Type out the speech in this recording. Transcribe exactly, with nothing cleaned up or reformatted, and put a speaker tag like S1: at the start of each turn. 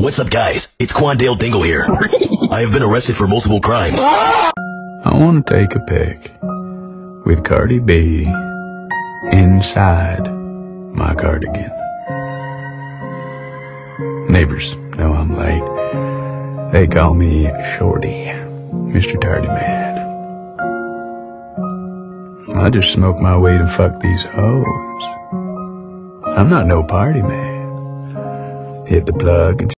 S1: What's up, guys? It's Quandale Dingle here. I have been arrested for multiple crimes.
S2: I want to take a pic with Cardi B inside my cardigan. Neighbors know I'm late. They call me Shorty, Mister Tardy Man. I just smoke my weed and fuck these hoes. I'm not no party man. Hit the plug and